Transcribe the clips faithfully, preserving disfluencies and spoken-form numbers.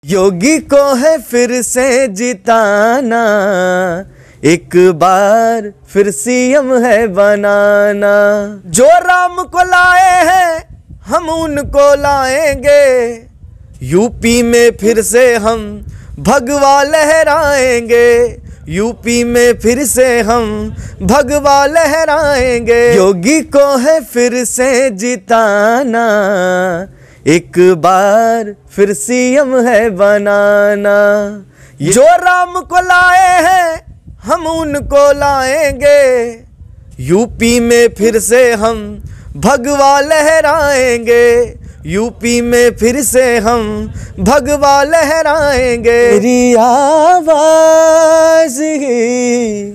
योगी को है फिर से जिताना, एक बार फिर सीएम है बनाना। जो राम को लाए हैं हम उनको लाएंगे, यूपी में फिर से हम भगवा लहराएंगे, यूपी में फिर से हम भगवा लहराएंगे। योगी को है फिर से जिताना, एक बार फिर सीएम है बनाना। जो राम को लाए हैं हम उनको लाएंगे, यूपी में फिर से हम भगवा लहराएंगे, यूपी में फिर से हम भगवा लहराएंगे। मेरी आवाज़ ही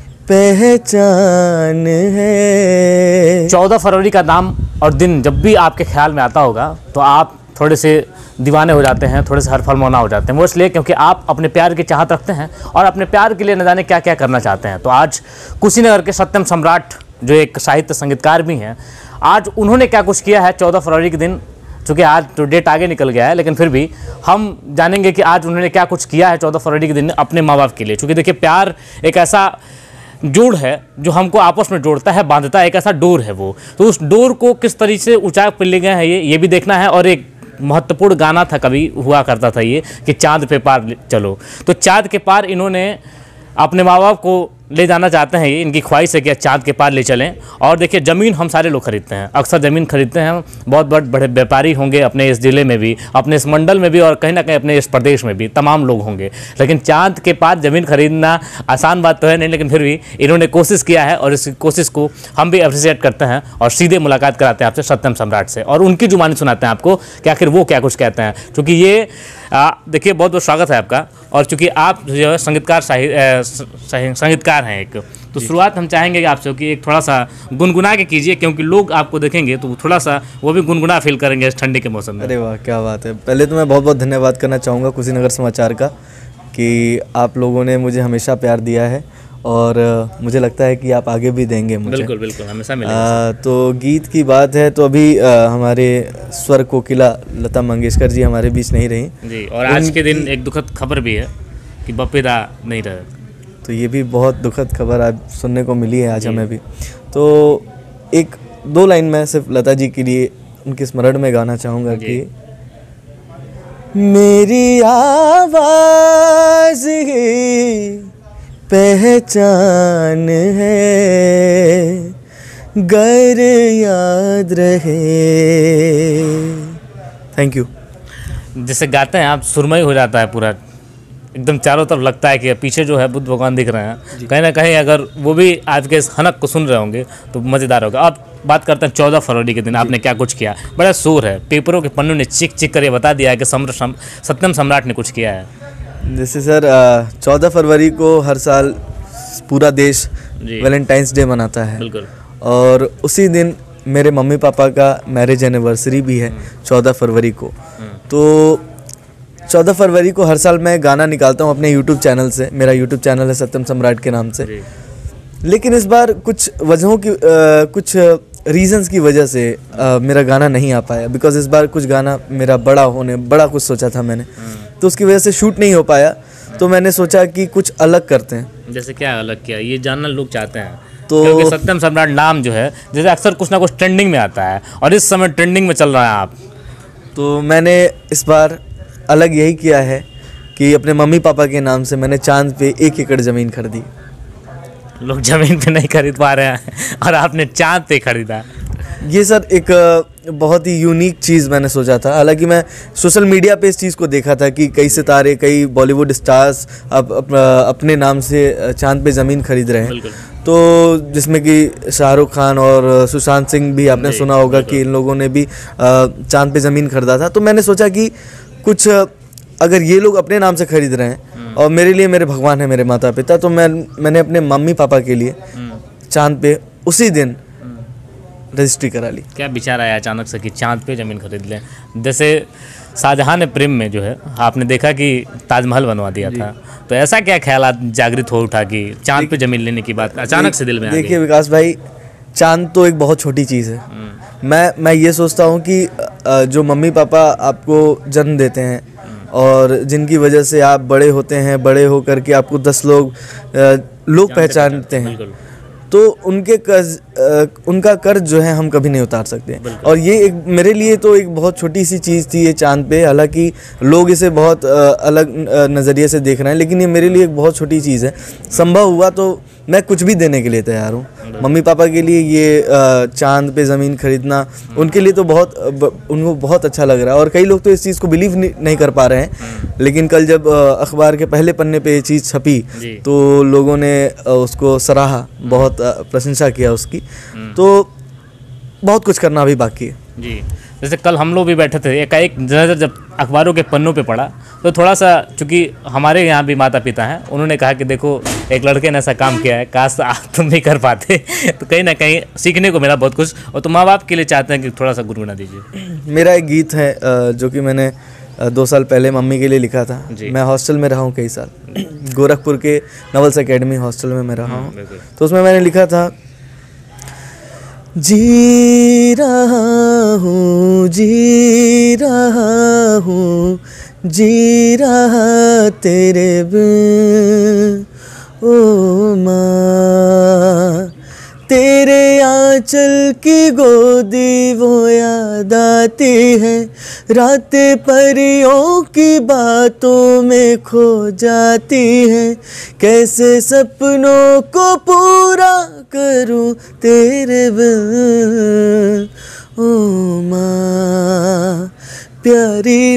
पहचान है। चौदह फरवरी का नाम और दिन जब भी आपके ख्याल में आता होगा तो आप थोड़े से दीवाने हो जाते हैं, थोड़े से हरफल मौना हो जाते हैं। वो इसलिए क्योंकि आप अपने प्यार की चाहत रखते हैं और अपने प्यार के लिए न जाने क्या क्या करना चाहते हैं। तो आज कुशीनगर के सत्यम सम्राट जो एक साहित्य संगीतकार भी हैं, आज उन्होंने क्या कुछ किया है चौदह फरवरी के दिन। चूँकि आज तो डेट आगे निकल गया है, लेकिन फिर भी हम जानेंगे कि आज उन्होंने क्या कुछ किया है चौदह फरवरी के दिन अपने माँ बाप के लिए। चूँकि देखिए, प्यार एक ऐसा जोड़ है जो हमको आपस में जोड़ता है, बांधता है, एक ऐसा डोर है वो। तो उस डोर को किस तरीके से ऊंचाई पर ले गए हैं ये ये भी देखना है। और एक महत्वपूर्ण गाना था, कभी हुआ करता था ये कि चाँद पे पार चलो। तो चाँद के पार इन्होंने अपने माँ बाप को ले जाना चाहते हैं। ये इनकी ख्वाहिश है कि चाँद के पार ले चलें। और देखिए, ज़मीन हम सारे लोग खरीदते हैं, अक्सर ज़मीन खरीदते हैं। बहुत बड़े बड़े व्यापारी होंगे अपने इस ज़िले में भी, अपने इस मंडल में भी, और कहीं ना कहीं अपने इस प्रदेश में भी तमाम लोग होंगे। लेकिन चाँद के पार ज़मीन खरीदना आसान बात तो है नहीं, लेकिन फिर भी इन्होंने कोशिश किया है और इस कोशिश को हम भी अप्रिशिएट करते हैं। और सीधे मुलाकात कराते हैं आपसे सत्यम सम्राट से और उनकी जुबानी सुनाते हैं आपको कि आखिर वो क्या कुछ कहते हैं। चूँकि ये देखिए, बहुत बहुत स्वागत है आपका। और चूँकि आप जो है संगीतकार संगीतकार हैं एक, तो शुरुआत हम चाहेंगे कि आपसे कि एक थोड़ा सा गुनगुना के कीजिए, क्योंकि लोग आपको देखेंगे तो थोड़ा सा वो भी गुनगुना फील करेंगे इस ठंडी के मौसम में। अरे वाह, क्या बात है। पहले तो मैं बहुत बहुत धन्यवाद करना चाहूँगा कुशीनगर समाचार का कि आप लोगों ने मुझे हमेशा प्यार दिया है और मुझे लगता है कि आप आगे भी देंगे मुझे। बिल्कुल बिल्कुल, हमेशा मिलेगा। तो गीत की बात है तो अभी आ, हमारे स्वर कोकिला लता मंगेशकर जी हमारे बीच नहीं रही जी। और आज के दिन एक दुखद खबर भी है कि बप्पीदा नहीं रहे। तो ये भी बहुत दुखद खबर आज सुनने को मिली है आज हमें भी। तो एक दो लाइन मैं सिर्फ लता जी के लिए उनके स्मरण में गाना चाहूँगा कि मेरी आवाज़ ही पहचान है, गर याद रहे। Thank you. जैसे गाते हैं आप, सुरमई हो जाता है पूरा, एकदम चारों तरफ लगता है कि पीछे जो है बुद्ध भगवान दिख रहे हैं। कहीं ना कहीं अगर वो भी आज के इस हनक को सुन रहे होंगे तो मज़ेदार होगा। अब बात करते हैं चौदह फरवरी के दिन आपने क्या कुछ किया। बड़ा शोर है, पेपरों के पन्नों ने चिक चिक कर ये बता दिया है कि सत्यम सम्राट ने कुछ किया है। जैसे सर, चौदह फरवरी को हर साल पूरा देश वैलेंटाइंस डे मनाता है। बिल्कुल। और उसी दिन मेरे मम्मी पापा का मैरिज एनिवर्सरी भी है चौदह फरवरी को। तो चौदह फरवरी को हर साल मैं गाना निकालता हूँ अपने यूट्यूब चैनल से। मेरा यूट्यूब चैनल है सत्यम सम्राट के नाम से। लेकिन इस बार कुछ वजहों की आ, कुछ रीजंस की वजह से आ, मेरा गाना नहीं आ पाया। बिकॉज इस बार कुछ गाना मेरा बड़ा होने बड़ा कुछ सोचा था मैंने, तो उसकी वजह से शूट नहीं हो पाया। तो मैंने सोचा कि कुछ अलग करते हैं। जैसे क्या अलग किया, ये जानना लोग चाहते हैं। तो क्योंकि सत्यम सम्राट नाम जो है, जैसे अक्सर कुछ ना कुछ ट्रेंडिंग में आता है और इस समय ट्रेंडिंग में चल रहा है आप। तो मैंने इस बार अलग यही किया है कि अपने मम्मी पापा के नाम से मैंने चांद पे एक एकड़ ज़मीन खरीदी। लोग ज़मीन पे नहीं खरीद पा रहे हैं और आपने चांद पे खरीदा। ये सर एक बहुत ही यूनिक चीज़ मैंने सोचा था। हालांकि मैं सोशल मीडिया पे इस चीज़ को देखा था कि कई सितारे, कई बॉलीवुड स्टार्स अब अप, अपने नाम से चांद पे ज़मीन खरीद रहे हैं। तो जिसमें कि शाहरुख खान और सुशांत सिंह भी आपने सुना होगा कि इन लोगों ने भी चांद पे ज़मीन खरीदा था। तो मैंने सोचा कि कुछ अगर ये लोग अपने नाम से खरीद रहे हैं और मेरे लिए मेरे भगवान है, मेरे माता पिता, तो मैं मैंने अपने मम्मी पापा के लिए चांद पे उसी दिन रजिस्ट्री करा ली। क्या विचार आया अचानक से कि चांद पे ज़मीन खरीद लें? जैसे शाहजहां ने प्रेम में जो है आपने देखा कि ताजमहल बनवा दिया था, तो ऐसा क्या ख्याल जागृत हो उठा कि चांद पे ज़मीन लेने की बात अचानक से दिल में आ गई? देखिए विकास भाई, चांद तो एक बहुत छोटी चीज़ है। मैं मैं ये सोचता हूँ कि जो मम्मी पापा आपको जन्म देते हैं और जिनकी वजह से आप बड़े होते हैं, बड़े होकर के आपको दस लोग अ, लोग पहचानते हैं, बिल्कुल। तो उनके कर्ज अ, उनका कर्ज जो है हम कभी नहीं उतार सकते। और ये एक मेरे लिए तो एक बहुत छोटी सी चीज़ थी ये चांद पे, हालांकि लोग इसे बहुत अ, अलग अ, नज़रिए से देख रहे हैं, लेकिन ये मेरे लिए एक बहुत छोटी चीज़ है। संभव हुआ तो मैं कुछ भी देने के लिए तैयार हूँ। मम्मी पापा के लिए ये अ, चांद पे ज़मीन खरीदना उनके लिए तो बहुत ब, उनको बहुत अच्छा लग रहा है। और कई लोग तो इस चीज़ को बिलीव नहीं, नहीं कर पा रहे हैं, लेकिन कल जब अ, अखबार के पहले पन्ने पे ये चीज़ छपी तो लोगों ने अ, उसको सराहा, बहुत अ, प्रशंसा किया उसकी। तो बहुत कुछ करना अभी बाकी है जी। जैसे कल हम लोग भी बैठे थे, एकाएक नज़र जब अखबारों के पन्नों पे पड़ा तो थोड़ा सा, चूँकि हमारे यहाँ भी माता पिता हैं, उन्होंने कहा कि देखो एक लड़के ने ऐसा काम किया है, काश आप तुम भी कर पाते। तो कहीं ना कहीं सीखने को मिला बहुत कुछ। और तो माँ बाप के लिए चाहते हैं कि थोड़ा सा गुनगुना दीजिए। मेरा एक गीत है अ, जो कि मैंने अ, दो साल पहले मम्मी के लिए लिखा था। मैं हॉस्टल में रहा हूँ कई साल, गोरखपुर के नवल्स एकेडमी हॉस्टल में मैं रहा हूँ। तो उसमें मैंने लिखा था, जी रहा हूँ, जी रहा हूँ, जी रहा तेरे बिन, ओ माँ, तेरे आंचल की गोदी वो याद आती है, रातें परियों की बातों में खो जाती है, कैसे सपनों को पूरा करूं तेरे बिन, ओ माँ, प्यारी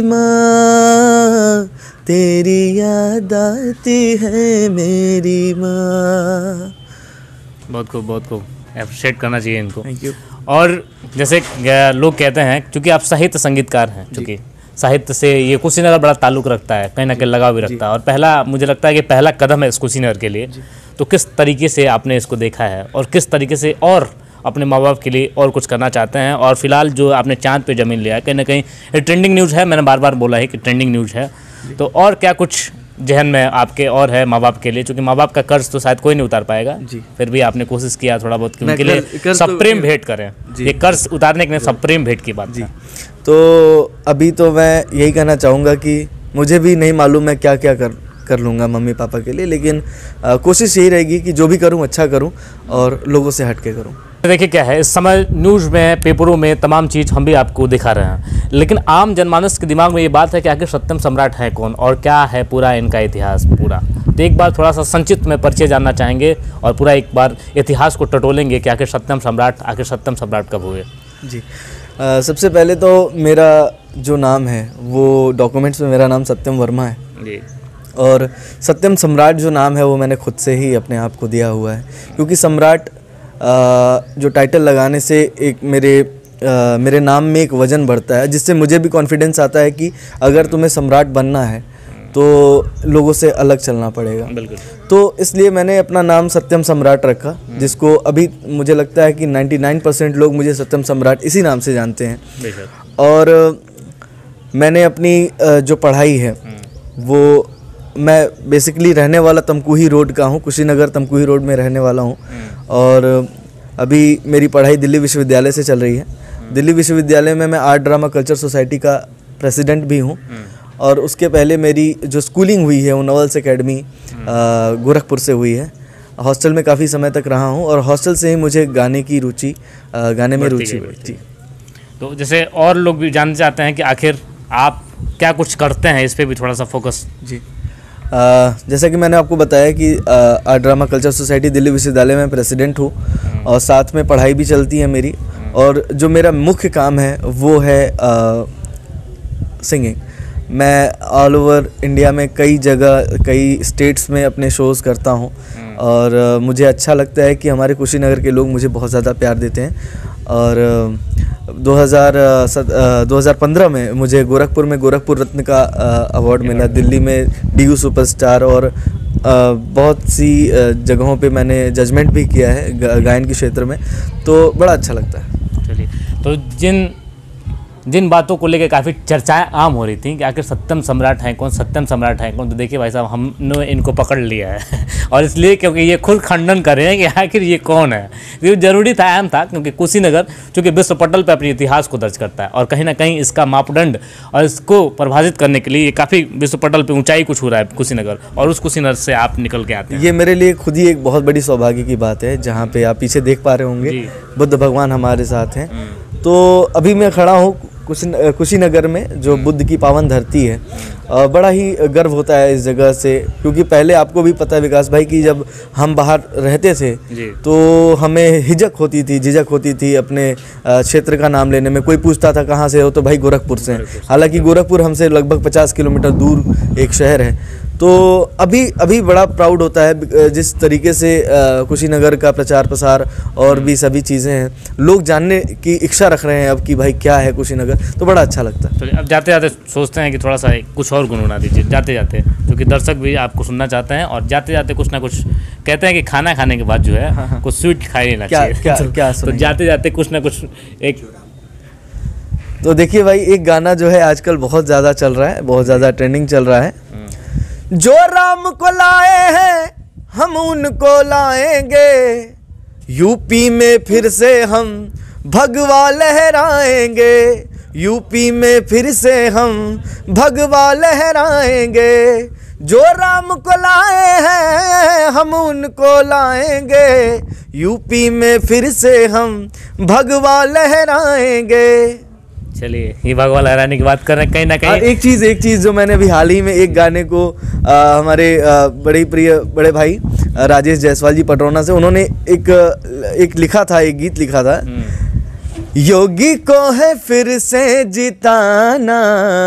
माँ, तेरी याद आती है मेरी माँ। बहुत खूब, बहुत खूब, अप्रिशिएट करना चाहिए इनको। Thank you. और जैसे लोग कहते हैं, क्योंकि आप साहित्य संगीतकार हैं, क्योंकि साहित्य से ये कुशीनगर बड़ा ताल्लुक़ रखता है, कहीं ना कहीं लगाव भी रखता है, और पहला मुझे लगता है कि पहला कदम है इस कुशीनगर के लिए। तो किस तरीके से आपने इसको देखा है और किस तरीके से और अपने माँ बाप के लिए और कुछ करना चाहते हैं? और फिलहाल जो आपने चांद पे ज़मीन लिया है, कहीं ना कहीं ये ट्रेंडिंग न्यूज़ है, मैंने बार बार बोला है कि ट्रेंडिंग न्यूज़ है, तो और क्या कुछ जहन में आपके और है माँ बाप के लिए? क्योंकि माँ बाप का कर्ज तो शायद कोई नहीं उतार पाएगा, फिर भी आपने कोशिश किया थोड़ा बहुत कि उनके लिए सब प्रेम भेंट करें। ये कर्ज उतारने के लिए सब प्रेम भेंट की बात जी। तो अभी तो मैं यही कहना चाहूँगा कि मुझे भी नहीं मालूम मैं क्या क्या कर कर लूँगा मम्मी पापा के लिए, लेकिन आ, कोशिश यही रहेगी कि जो भी करूँ अच्छा करूँ और लोगों से हट के करूँ। देखिए क्या है, इस समय न्यूज़ में, पेपरों में तमाम चीज़ हम भी आपको दिखा रहे हैं, लेकिन आम जनमानस के दिमाग में ये बात है कि आखिर सत्यम सम्राट है कौन और क्या है पूरा इनका इतिहास पूरा। तो एक बार थोड़ा सा संक्षिप्त में परिचय जानना चाहेंगे और पूरा एक बार इतिहास को टटोलेंगे कि आखिर सत्यम सम्राट आखिर सत्यम सम्राट कब हुए। जी, आ, सबसे पहले तो मेरा जो नाम है वो डॉक्यूमेंट्स में मेरा नाम सत्यम वर्मा है जी। और सत्यम सम्राट जो नाम है वो मैंने खुद से ही अपने आप को दिया हुआ है, क्योंकि सम्राट जो टाइटल लगाने से एक मेरे आ, मेरे नाम में एक वजन बढ़ता है, जिससे मुझे भी कॉन्फिडेंस आता है कि अगर तुम्हें सम्राट बनना है तो लोगों से अलग चलना पड़ेगा। बिल्कुल। तो इसलिए मैंने अपना नाम सत्यम सम्राट रखा, जिसको अभी मुझे लगता है कि निन्यानवे परसेंट लोग मुझे सत्यम सम्राट इसी नाम से जानते हैं। और मैंने अपनी जो पढ़ाई है वो, मैं बेसिकली रहने वाला तमकुही रोड का हूँ, कुशीनगर तमकुही रोड में रहने वाला हूँ। और अभी मेरी पढ़ाई दिल्ली विश्वविद्यालय से चल रही है। दिल्ली विश्वविद्यालय में मैं आर्ट ड्रामा कल्चर सोसाइटी का प्रेसिडेंट भी हूँ। और उसके पहले मेरी जो स्कूलिंग हुई है वो नवल्स एकेडमी गोरखपुर से हुई है। हॉस्टल में काफ़ी समय तक रहा हूँ और हॉस्टल से ही मुझे गाने की रुचि, गाने में रुचि बढ़ती। तो जैसे और लोग भी जानना चाहते हैं कि आखिर आप क्या कुछ करते हैं, इस पर भी थोड़ा सा फोकस। जी, Uh, जैसा कि मैंने आपको बताया कि art drama culture society Delhi विश्वविद्यालय में प्रेसिडेंट हूँ और साथ में पढ़ाई भी चलती है मेरी। और जो मेरा मुख्य काम है वो है सिंगिंग। मैं ऑल ओवर इंडिया में कई जगह, कई स्टेट्स में अपने शोज़ करता हूँ और uh, मुझे अच्छा लगता है कि हमारे कुशीनगर के लोग मुझे बहुत ज़्यादा प्यार देते हैं। और दो हज़ार पंद्रह में मुझे गोरखपुर में गोरखपुर रत्न का अवार्ड मिला, दिल्ली में डीयू सुपरस्टार, और बहुत सी जगहों पे मैंने जजमेंट भी किया है गायन के क्षेत्र में, तो बड़ा अच्छा लगता है। चलिए, तो जिन जिन बातों को लेकर काफ़ी चर्चाएं आम हो रही थी कि आखिर सत्यम सम्राट हैं कौन, सत्यम सम्राट हैं कौन, तो देखिए भाई साहब हमने इनको पकड़ लिया है और इसलिए क्योंकि ये खुद खंडन कर रहे हैं कि आखिर ये कौन है। ये जरूरी था, अहम था, क्योंकि कुशीनगर चूँकि विश्व पटल पर अपने इतिहास को दर्ज करता है और कहीं ना कहीं इसका मापदंड और इसको परिभाषित करने के लिए काफ़ी विश्व पटल पर ऊंचाई को छू रहा है कुशीनगर, और उस कुशीनगर से आप निकल के आते हैं। ये मेरे लिए खुद ही एक बहुत बड़ी सौभाग्य की बात है, जहाँ पे आप पीछे देख पा रहे होंगे बुद्ध भगवान हमारे साथ हैं। तो अभी मैं खड़ा हूँ कुशी कुशीनगर में, जो बुद्ध की पावन धरती है। बड़ा ही गर्व होता है इस जगह से, क्योंकि पहले आपको भी पता है विकास भाई कि जब हम बाहर रहते थे तो हमें हिचक होती थी, झिझक होती थी अपने क्षेत्र का नाम लेने में। कोई पूछता था कहाँ से हो, तो भाई गोरखपुर से। हालांकि गोरखपुर हमसे लगभग पचास किलोमीटर दूर एक शहर है। तो अभी अभी बड़ा प्राउड होता है जिस तरीके से कुशीनगर का प्रचार प्रसार और भी सभी चीज़ें हैं, लोग जानने की इच्छा रख रहे हैं अब कि भाई क्या है कुशीनगर, तो बड़ा अच्छा लगता है। तो अब जाते जाते सोचते हैं कि थोड़ा सा कुछ और गुनगुना दीजिए जाते जाते, क्योंकि दर्शक भी आपको सुनना चाहते हैं, और जाते जाते कुछ ना कुछ कहते हैं कि खाना खाने के बाद जो है हाँ हाँ। कुछ स्वीट खा लेना चाहिए। क्या, क्या, क्या तो जाते जाते कुछ ना कुछ एक, तो देखिए भाई एक गाना जो है आजकल बहुत ज़्यादा चल रहा है, बहुत ज़्यादा ट्रेंडिंग चल रहा है। जो राम को लाए हैं हम उनको लाएंगे, यूपी में फिर से हम भगवा लहराएंगे, यूपी में फिर से हम भगवा लहराएंगे। जो राम को लाए हैं हम उनको लाएंगे, यूपी में फिर से हम भगवा लहराएंगे। चलिए, ये भगवा लहराने की बात कर रहे हैं कहीं ना कहीं। एक चीज़ एक चीज़ जो मैंने अभी हाल ही में एक गाने को आ, हमारे आ, बड़े प्रिय बड़े भाई आ, राजेश जायसवाल जी पटरौना से, उन्होंने एक एक लिखा था, एक गीत लिखा था, योगी को है फिर से जिताना,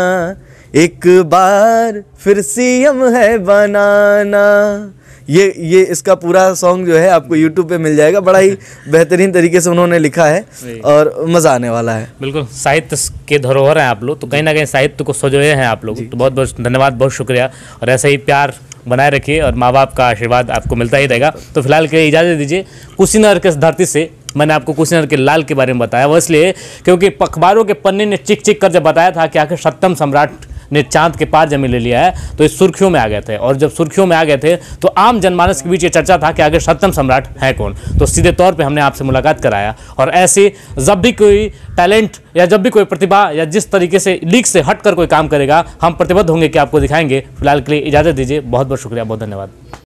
एक बार फिर सीएम है बनाना। ये ये इसका पूरा सॉन्ग जो है आपको यूट्यूब पे मिल जाएगा। बड़ा ही बेहतरीन तरीके से उन्होंने लिखा है और मज़ा आने वाला है। बिल्कुल, साहित्य के धरोहर हैं आप लोग, तो कहीं ना कहीं साहित्य को सजोए हैं आप लोग, तो बहुत बहुत धन्यवाद, बहुत शुक्रिया, और ऐसे ही प्यार बनाए रखिए और माँ बाप का आशीर्वाद आपको मिलता ही रहेगा। तो फिलहाल के लिए इजाज़त दीजिए। कुशीनगर के धरती से मैंने आपको कुशीनगर के लाल के बारे में बताया, वो इसलिए क्योंकि अखबारों के पन्ने ने चिक चिक कर जब बताया था कि आखिर सत्यम सम्राट ने चांद के पार जमीन ले लिया है, तो इस सुर्खियों में आ गए थे, और जब सुर्खियों में आ गए थे तो आम जनमानस के बीच ये चर्चा था कि आखिर सत्यम सम्राट है कौन। तो सीधे तौर पे हमने आपसे मुलाकात कराया, और ऐसे जब भी कोई टैलेंट या जब भी कोई प्रतिभा या जिस तरीके से लीक से हट कर कोई काम करेगा, हम प्रतिबद्ध होंगे कि आपको दिखाएंगे। फिलहाल के लिए इजाज़त दीजिए, बहुत बहुत शुक्रिया, बहुत धन्यवाद।